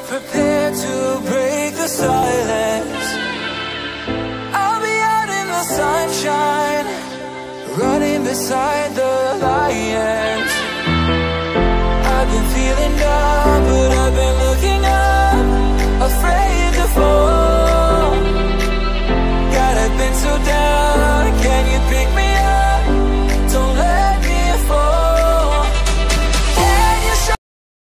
prepared to break the silence. I'll be out in the sunshine, running beside the lions. I've been feeling down, but I've been looking up, afraid to fall. God, I've been so down, can you pick me